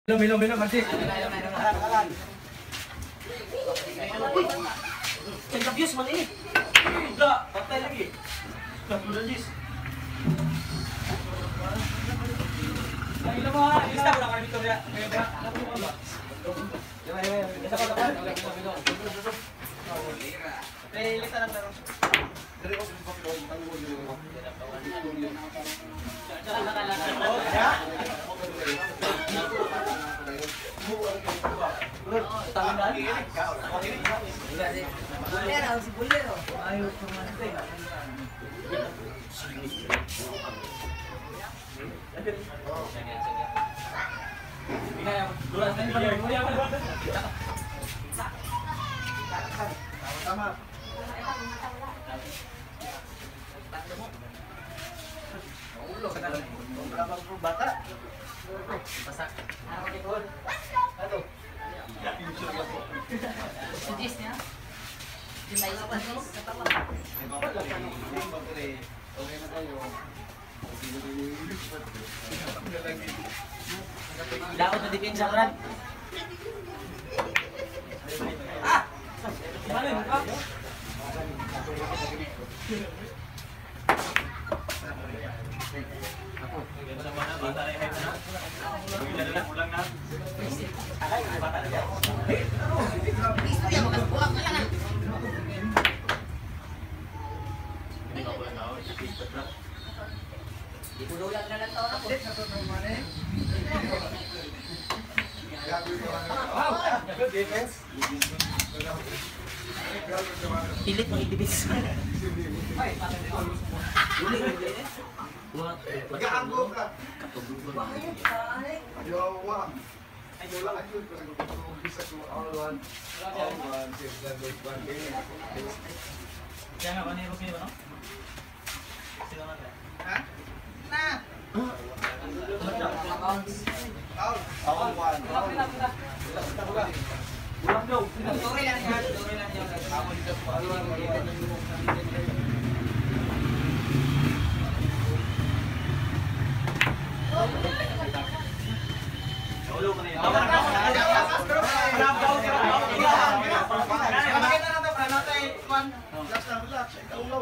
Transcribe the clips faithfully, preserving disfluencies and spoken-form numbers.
Belum, belum, belum, masih. Kalan. Cek abuse mana ini? Enggak, patay lagi. Enggak udah jis. Ilan mo ha? Isa ko lang kay Victoria. Kaya ba? Diba, diba, isa ko lang. Eh, lista lang lang. Dari ko sa pagkaw, tango dito. Ya? Tangan ini. Enggak sih. Boleh harus boleh loh. Ayo kemana? Sama. Ulo ka na lang. Berapa puluh bata? Pasak. Ano ko? Ano? Sugis niya. Jumay sa panis. Katawa. Okay na tayo. Dapat na depensa ko rin. Ah! Mana yung ka? Ako. Sa mana bata na yung na? Ulan na, ulan na. Akay, bata na yan. Gusto yan, magkasbuak ka lang. Hindi ka ulan na ako. Di ko daw lang nalang taon ako. Defense. Pilit mo itibis. Ay, uli uli. Buat Mag-aanggo ka. Yawa. Ay, wala ka yun. Kasi kung bisa ko, all one. All one, six, seven, one, eight. Kaya nga, kaniro kayo, no? Sila nga tayo. Ha? Na! Accounts. All. All one. All one. Ulang daw. Tuloy lang yan. Tuloy lang yan. Ako dito po. All one, all one. Ulo mo na yun. Relax lang, relax. Ikaw low.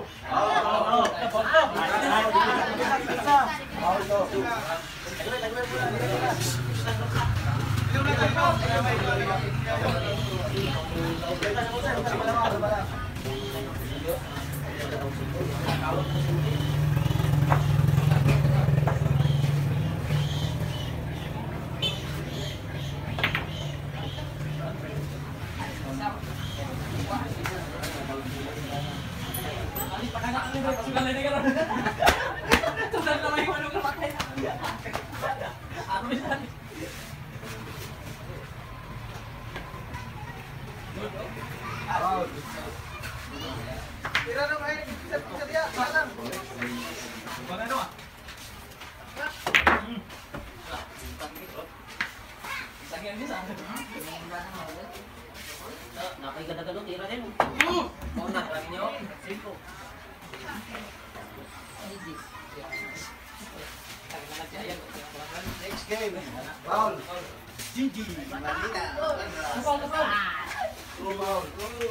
Tira na kayo, bisa bisa dia, salam. Magano ah? Sakyan din sa akin. Nakikadagado, tira din. Mau na, lagi niyo. Cinco. Next game. Foul. Gigi. Manila. Kapal, kapal. Go foul. Go.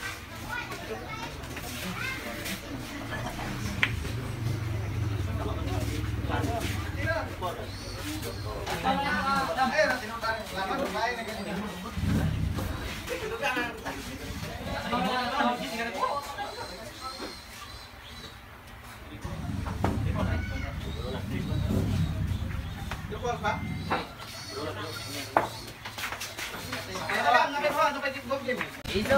Ito.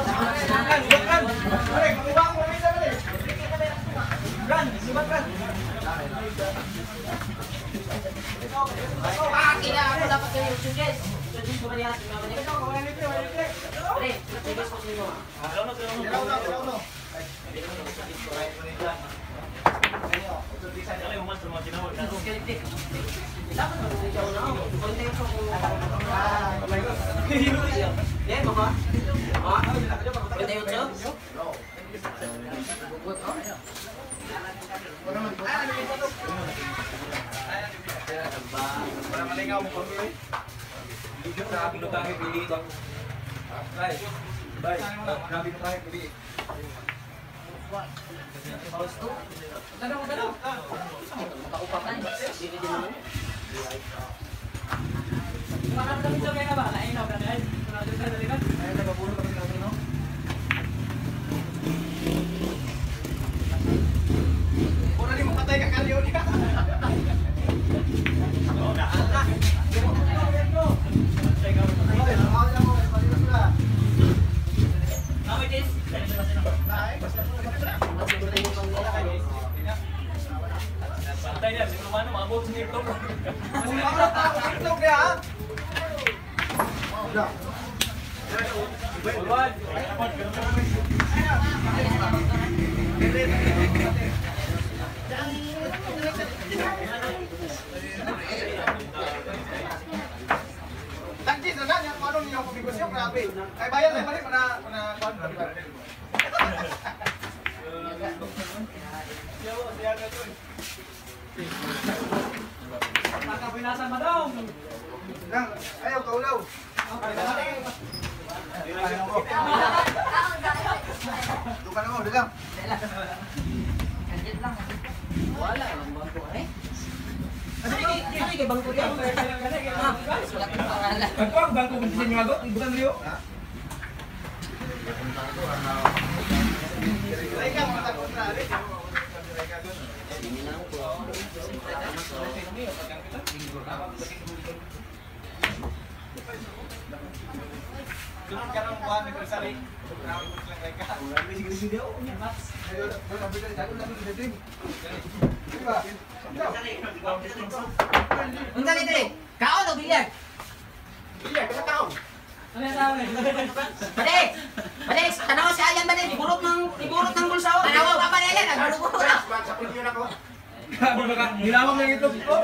Ah, kaya ako dapat kayo yung suggest. Suggest ko ba niya? Pre, suggest ko sa'yo. Dapat mag-suggest ako na ako. Kontent ko kung... Eh, mama? Ma? Kontent ko siya? Bugot ko? Para malingaw mo kami. Grabe no tayo pili ito. Bye. Bye. Grabe no tayo pili. Tanong, tanong. Makaupakan. Dili din mo. Parang kami sa kaya ba? Lain na ba dahil? Sunod sa dalikan. Ay nagabulo kami ng no. Ora ni makatay ka kalyo niya. Oh, daan na. Tama, Jess. Pantay niya, si Romano, maabot sa nito. Tangkis na yan, kung ano niyo ang pabigosyo, grabe. Ay bayan na mali, mana, mana, mana, Nakapinasan mo daw. Nang, ayaw, kaulaw. Duka na mo, dagang. Kanjit lang. Wala, ang bangko eh. Ano kay kay bangko yan? Ah, sulat ang pangalan. Ako ang bangko kung hindi nyo bukan Rio. Laika, mga takot na, alit. Sunod ka ng buwan, may persari. Maraming mo silang laika. May sige-sige ako. Ayaw, mabila na dito, namin kita din. Diba? Unsa ni dire? Kaon o bilyar? Iya, kita tahu. Ano yan tawag? Bade! Bade! Tanaw si Ayan bade! Iburot ng iburot ng bulsa o! Tanaw ka ba na yan? Nagbuluburo na! Sa pilihan ako. Nilawang ng itlog ko.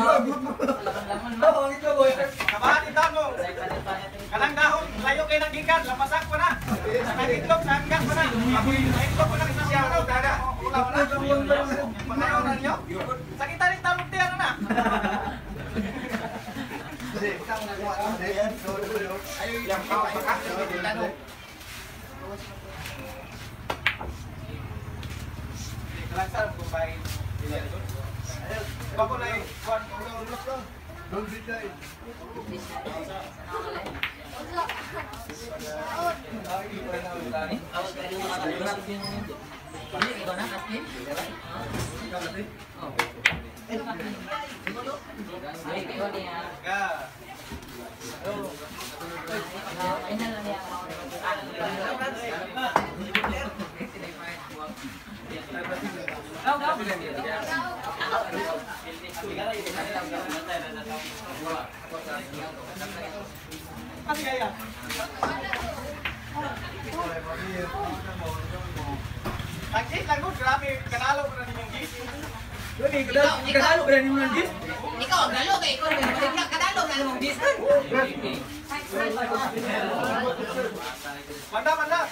Oo, itlog ko. Kabahan itlog mo. Kanang dahon, layo kayo ng gikan, lapasak ko na. Kanang itlog, sanggan ko na. Itlog ko na isa siya. Dada. Panayaw na niyo. Sakita rin talong tiyan na. Yang kau pakai, Kelancar pemain. Bago na eh. Kuan ulo ulo ko. Don't be shy. Kasi kaya. Ang lagot, grabe, kanalo ko na ninyong gis. Kanalo ko na ninyong gis? Ikaw ang galo kay ikaw ang bigla kadalo na mong distan. Manda, manda.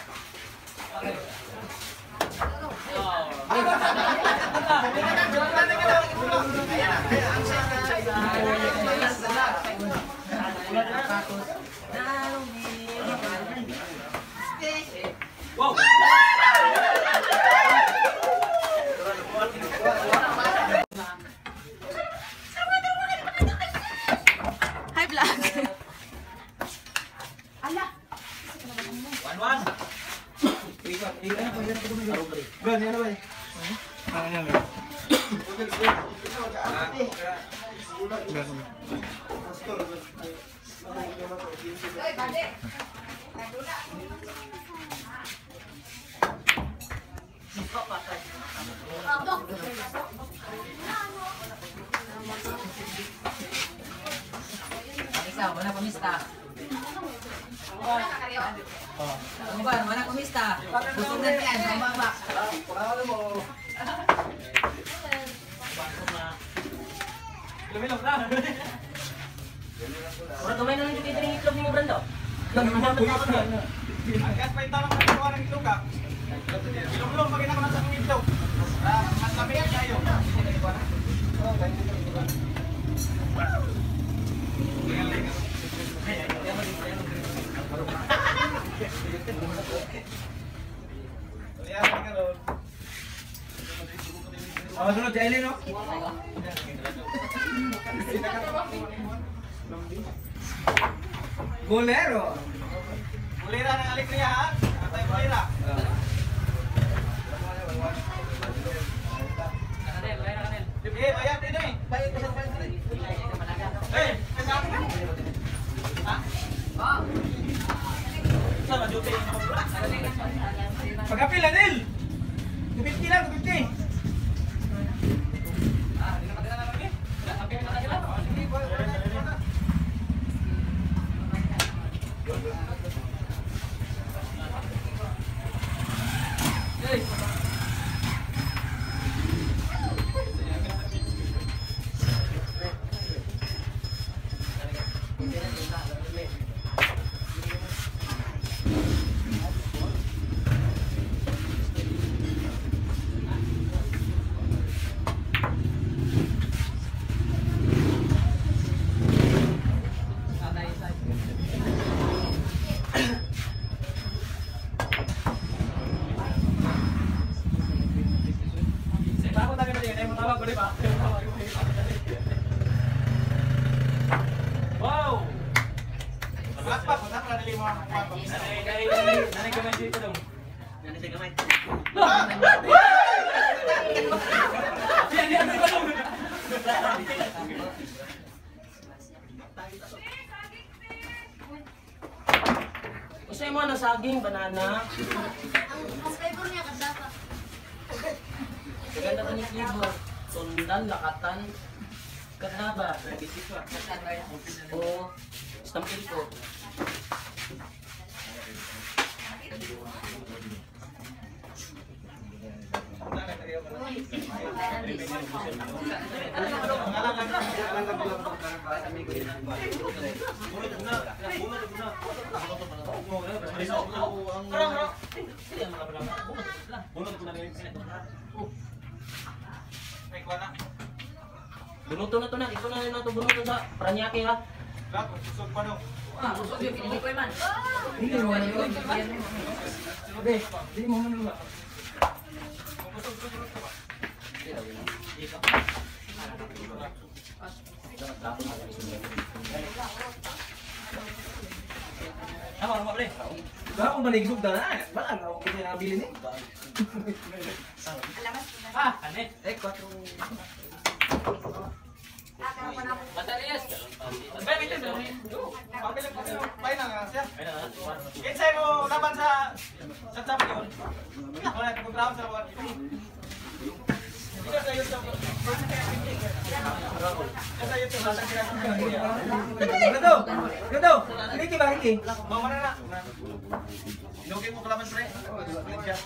Wow! Hi vlog. Ala. One one. Gan, yan ba? Isa, wala pamista. Ano ba? Wala pamista. Busog na yan, bumaba. Panalo mo. Lumilog na. Ora gamay na lang yung kitang itlog mo, Brando. Agad pa yung tanong ng gawa ng itlog ka. Ilong-ilong pag ako nasa ng itlog. Mas lamig tayo. Ellen, no? Bolero. Bulira ng alegria ha. Atay bulira. Eh, bayad din eh. Bayad ka sa bayad din. Eh, kasama ka. Ha? Ah. Sama duty ni mo. Pagkapil na, Nil! two fifty lang, two fifty. Ah, di na kadala na lagi. Sabi ka na sila. Sige, boy. Hey. Wow! Mas pa, patap na dali mo ang kwento. Nanay, nanay, nanay, nanay gamay dito dong. Nanay sa gamay. Yan, yan, yan. Usay mo na saging, banana. Ang flavor niya kada pa. Ganda ka ni flavor. Sundan, lakatan. Kadnaba. O, stampil ko. Bunuto na to na. Ito na na to bunuto sa Paranaque ha. Lahat, susog pa dong. Ah, busog yung pinili ko man. Hindi mo na yun. Okay, hindi mo na Apa, apa boleh? Wala akong maligsog na na. Wala na akong kasi nabili ni. Ah, ane. Eh, kwatro. Matarias. Baik, itu dong. Pambil pambil baik na siya. Kinsay mo laban sa sa sabi yun. Wala ko ground sa what. Ikaw sa YouTube. Sa YouTube sa Gado! Gado! Ricky ba, Ricky? Mau mana nak? Inukin mo kalaban pre. Kulit siya.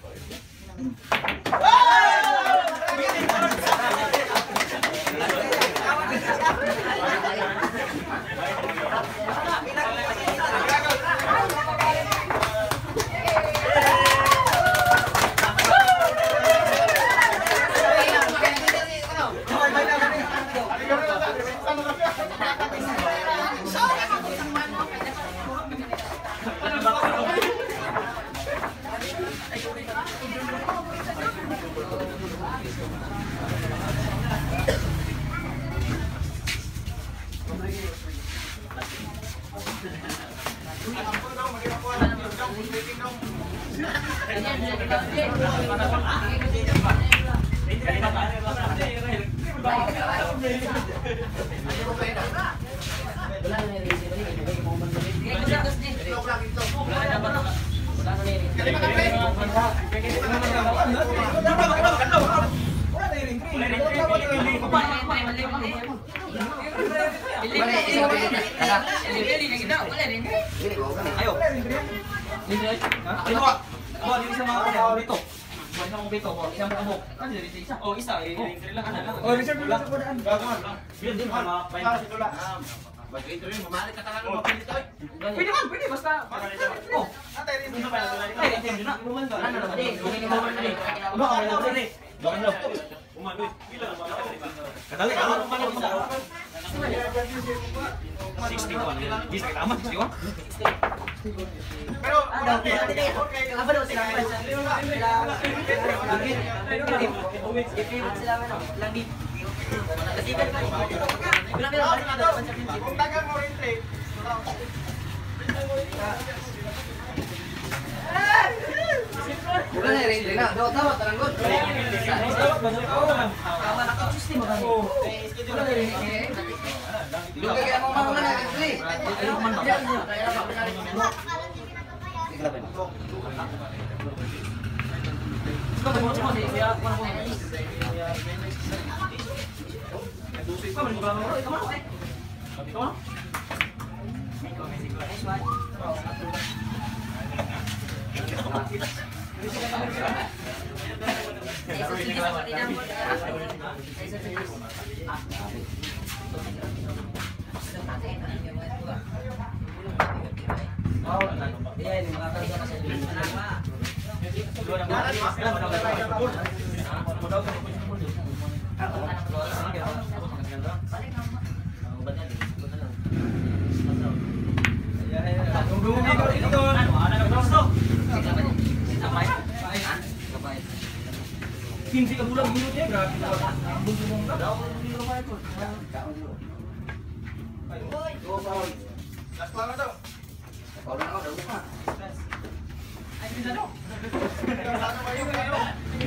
Ayo. Ano ba? Ba dito sa mga ano dito. Buwan sa mong bito, isang bumbok. Ano dito isa? Oh, isa. I-entry lang ano lang. Oh, reserve mo sa podaan. Gagawin. Yun din ha. Para sa tula. Mag-entry mo, mamalik ka talaga mapilit tayo. Pwede man, pwede basta. Oh, atay rin sa pala. Ay, rin na. Kuman ka. Ano na ba? Dili, dili mo man dili. Ano ka na dili? Doon daw. Umanoy. Pila na ba? Kadali ka man man sa. sixty. Bisa kita aman sih, Wang. Pero, Ada, okay, ada, ada. okay. Apa daw sila? Sila, sila, lagi. Kasigan ka. Bilang bilang balik na daw. Kung dagang mo rin trade, Bukan na rin na. Do tawa taranggon. Kawan ako susti mo kan. Bukan na rin. Lu kaya mo mau na rin. Hindi ka bulang bulo niya, grabe na. Bumbong ka. last lang na daw. Ay, bisa daw. Ano ba yung ano?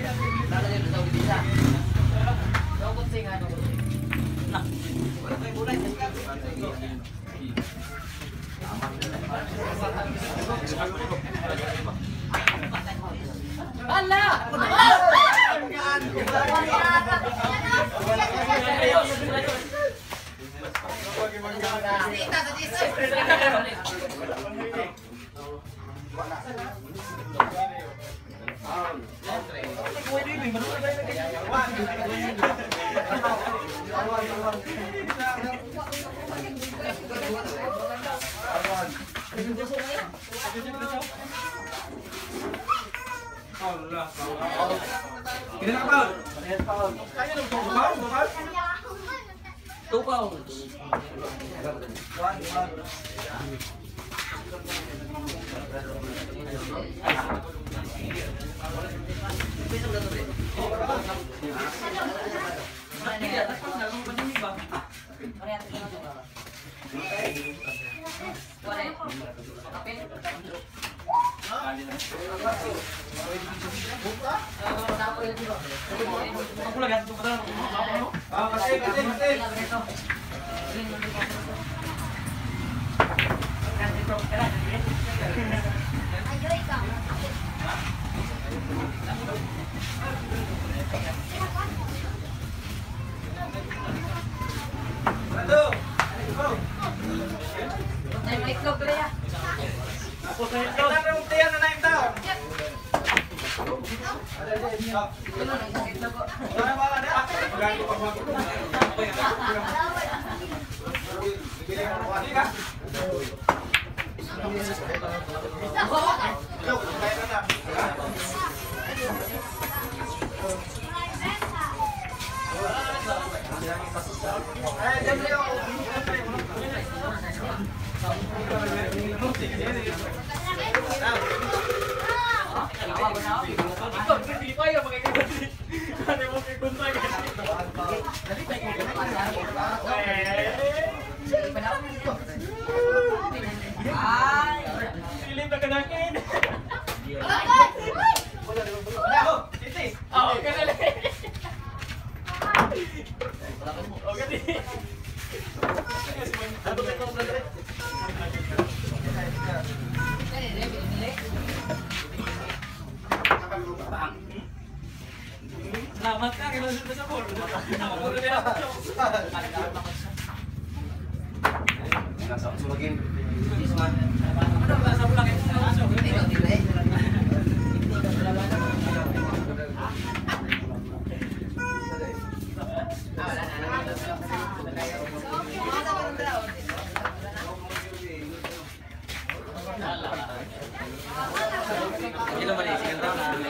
Kita nak Paul. Kaya nak Paul, Paul, Paul. Tupaw. Aku lagi ada betul. Ah, kasi, kasi, kasi. Ayo ikaw. Satu. Ay, may itlog ko ya. Kita ng tiyan na na yung tao. Wala ba na? Magano pa ba? Hindi ka? Selamat ka, kailan sa sa ball. Nasa sulagin. Ano ba sa bulang ito? Ilo ba ni sigan daw na?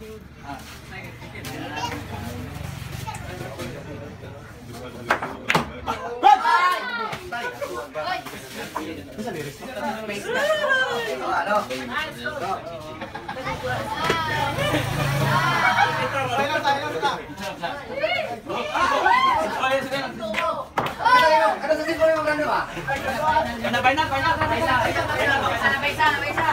Ada sesi boleh makan dulu, Pak? Banyak banyak banyak. Paisa, paisa, paisa, paisa.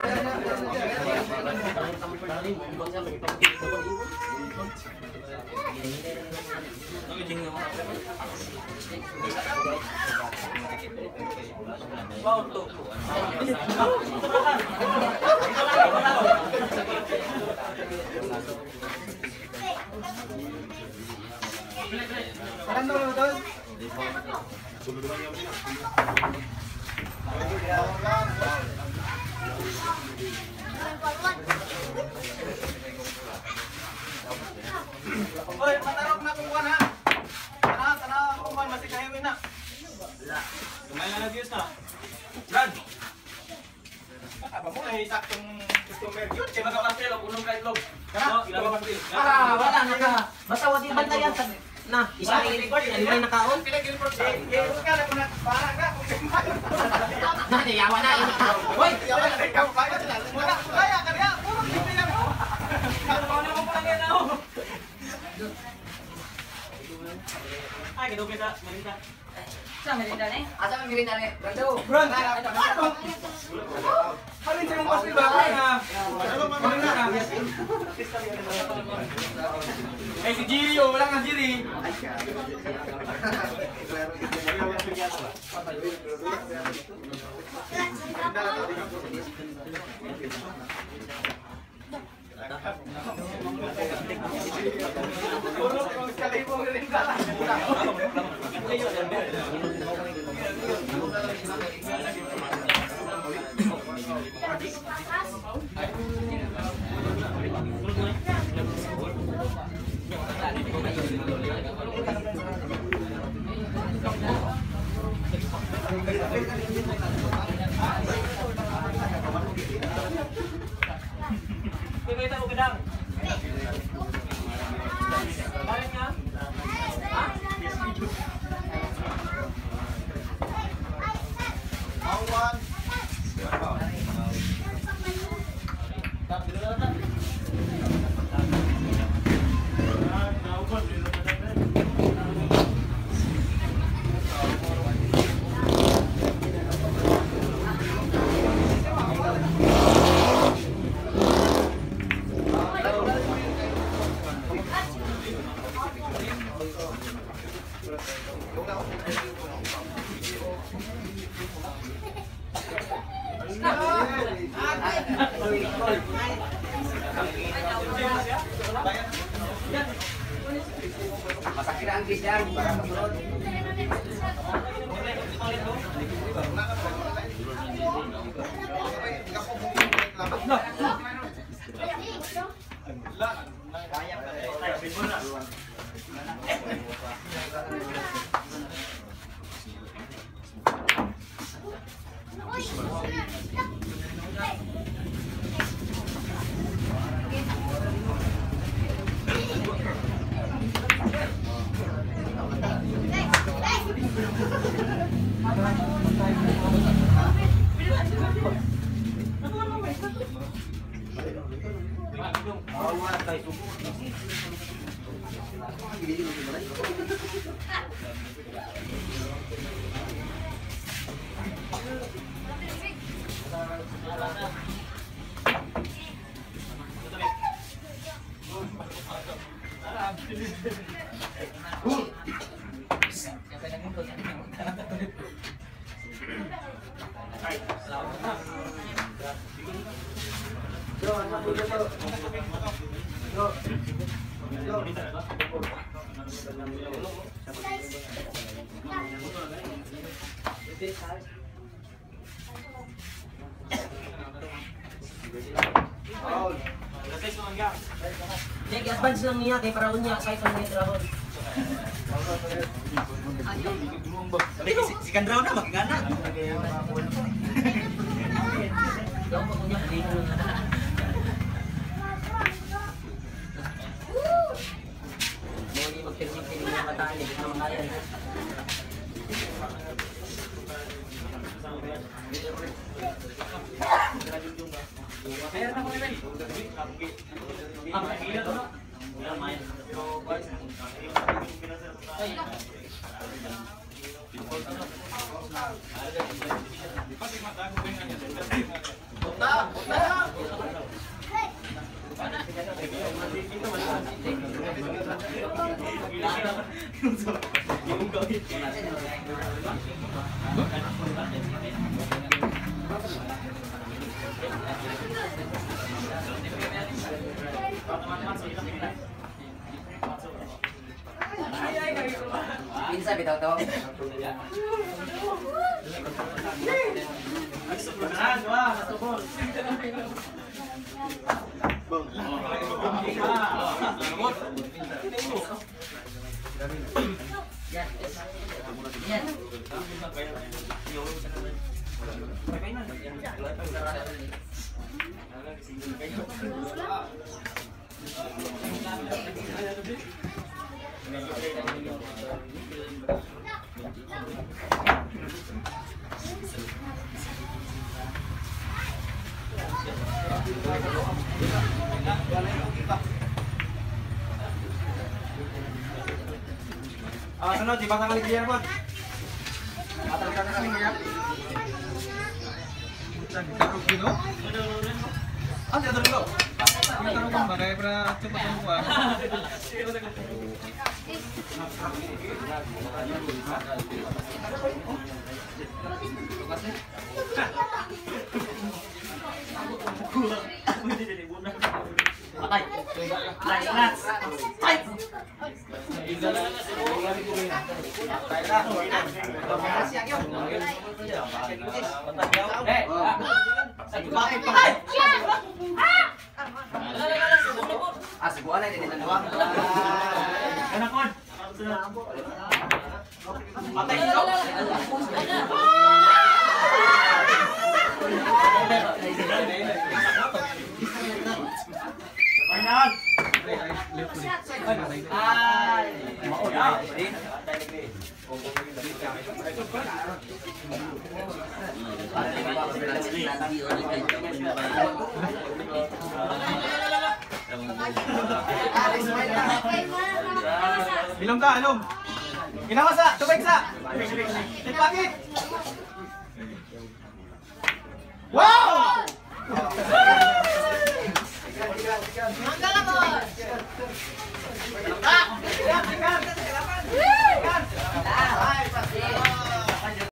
Wow tuh. Kanan dulu betul. Oy, matarok na kumuha na. Kana, kana kumuha masih kahewin na. Kumain na lagi na. Brad. Apa mo na isaktong customer yun? Kaya magkapastel, unong kahit log. Kana, No, ilang pastel. Ah, wala naka. Basta wag yung bantayan sa na, isa i-record yan, may nakaon. eh, ka na kung para ka kung Na, yawa na. Hoy, wala na ikaw kaya sila. Wala, kaya ka niya. Puro hindi lang mo. Ano mo pa lang yan ako? Ay, kito kita, manita. sa merinda ni? Asa may merinda ni? Brando. Bro, halin sa yung pastil ba? Eh, si Jiri, oh, wala nga Jiri. Kita mau gedang. Balik nga. Hah? Awan. Masakiraan kisah barang keburut. Jadi advance lang niya kay paraon niya kahit ang niya drahon. Si, si Kandraw na, makingana. Daw pa ko niya dito. piling-piling na matali, na makaya. Meron ako rin. Ah, makikita to, no? Wala, main. Pinsa bitaw to. Yan. Yan. Ah, sunod, di ba ka kaligyan po? Atal ka na kaligyan. Tarog gino? Ah, di tarog gino? Tarog ka ba? Kaya para cepat semua. Patay. Last, last. Fight! Ah, siguro na din nila dua. Kanakon. Patay ito. Mainan. Ay, mauna. Ilong ka, ilong. Ginawa sa, tubig sa. Ipakit. Wow! Ang galamon!